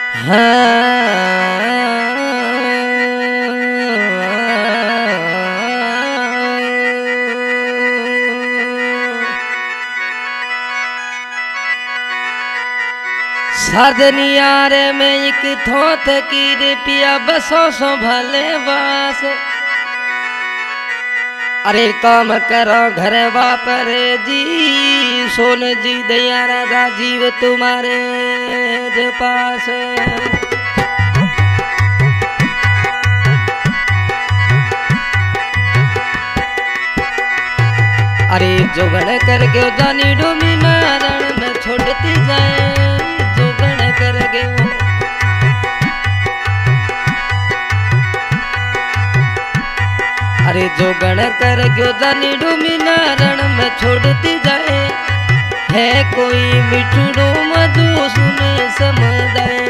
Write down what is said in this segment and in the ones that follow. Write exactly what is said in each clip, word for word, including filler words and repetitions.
साधनियारे में एक थोथ की रे पिया बसो सो भले बास। अरे काम करो घर वापरे जी सोन जी दया राधा जीव तुम्हारे पास। अरे जोगण करके जानी डूमी नारण में छोड़ती जाए जोगण करके। अरे जोगण करके जानी डूमी नारण में छोड़ती जाए है कोई मिठुड़ो मधु सुने समझाए।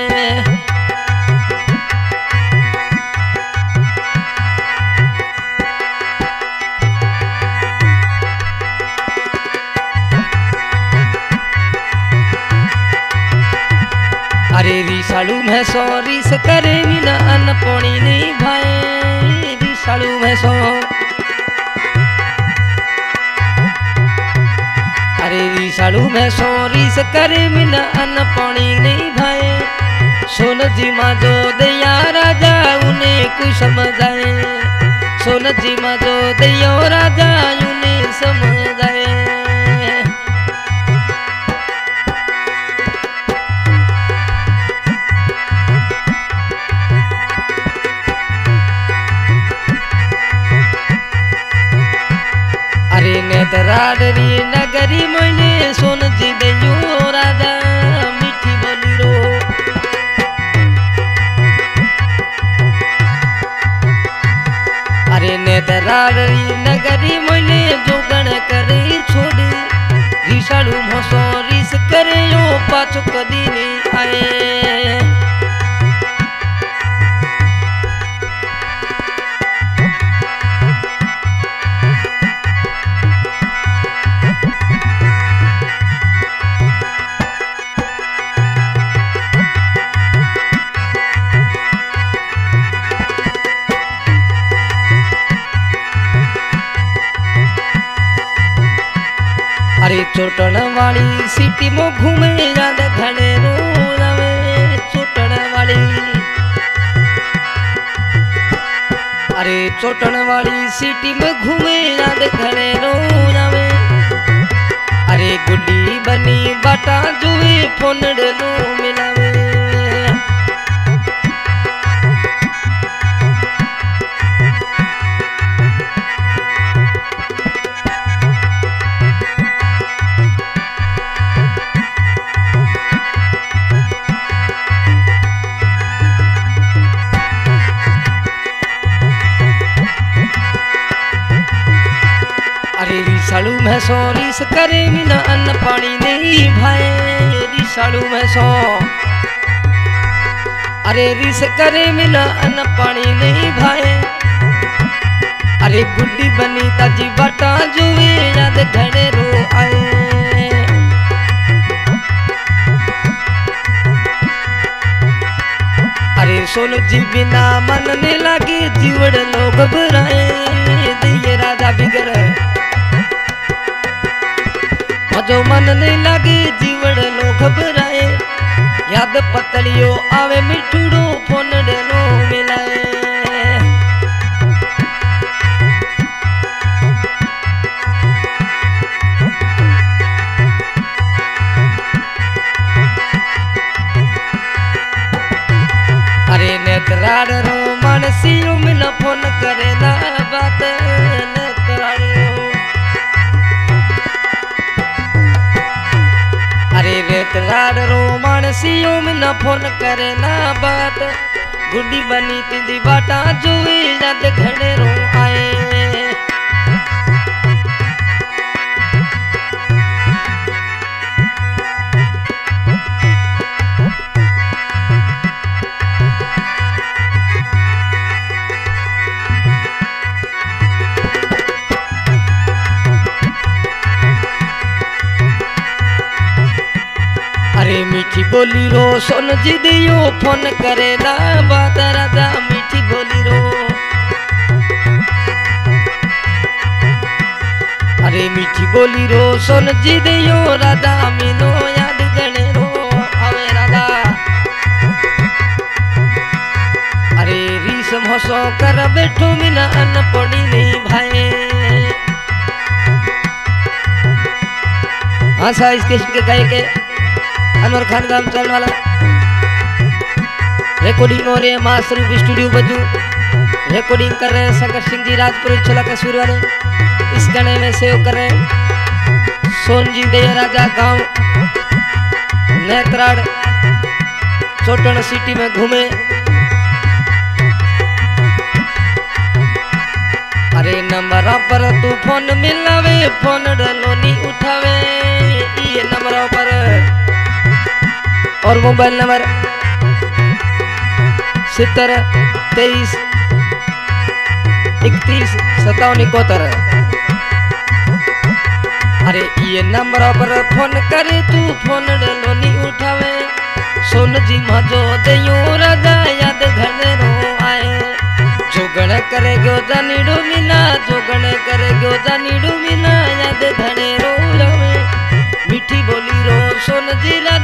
अरे रिसालू में सो रिस करे बिना अन्न पानी नहीं भाए रिसालू में सो। अरे रिसालू में सो रिस करे बिना अन्न पानी नहीं भाए सोन जी माँ जो दया राजा उन्हें कुछ समझाए सोन जी माँ जो दया राजा उन्हें समझाए। अरे नेतराडरी नगरी मोने सोन जी दयो राजा मीठी बोली रो। अरे नेतराडरी नगरी मोने जोगण करे छोड़ रिसालू मोसो रिस करे यो पाछो कदी नहीं आए। अरे चोटन वाली सिटी में घूमे याद घने रो जावे चोटन वाली। अरे चोटन वाली सिटी में घूमे याद घने रो जावे। अरे गुड्डी बनी बाटा जुए फोन लो मिलावे। रिसालू में सो रिस करे बिना अन्न पानी नहीं भाए रिसालू में सो। अरे रिस करे बिना अन्न पानी नहीं भाए। अरे गुड्डी बनी ताजी बाटा जुए याद घड़े रो आए। अरे सोनू जी बिना मन ने लागे जीवड़ लोग घबराए दिए राजा बिगर जो मन नहीं लगे जीवड़ लो घबराए याद पतलियो आवे मिठुड़ो फोन डेलो मिलाए। अरे नेतराड रो मानसियो मिल फोन करे ना बात नेतराड। अरे रेतराड रो मानसियो में न फोन करे ना बात गुड्डी बनी तिंदी बाटा जुए याद घड़े रो आए। बोली रो सोन जी दियो फोन करे ना बात राजा मीठी बोली रो। अरे मीठी बोली रो सोन जी दियो राधा मीनो याद गणे रो आवे राधा। अरे रीस मोसो कर बैठो मिना अनपढ़ी नहीं भाई। हाँ सा इस किस्म के गाय के अनवर खान गांव चलने वाला रिकॉर्डिंग हो रहे हैं माँ स्वरूप स्टूडियो बजू। रिकॉर्डिंग कर रहे हैं शंकर सिंह जी राजपुर छला कसूर वाले। इस गाने में सेव कर रहे हैं सोन जी दया राजा गांव नेत्राड़ चोटन सिटी में घूमे। अरे नंबर पर तू फोन मिलावे फोन डलो नी उठावे ये नंबर पर और मोबाइल नंबर सत्तर तेईस इकतीस सत्तावन इकहत्तर। अरे ये नंबर पर फोन करे तू फोन डलो नी उठावे सोन जी मजो दयो राजा याद घने रो आए। जोगण करे गयो जानीडो मीना जोगण करे गयो जानीडो मीना याद घने रो आवे। मीठी बोली रो सोन जी ला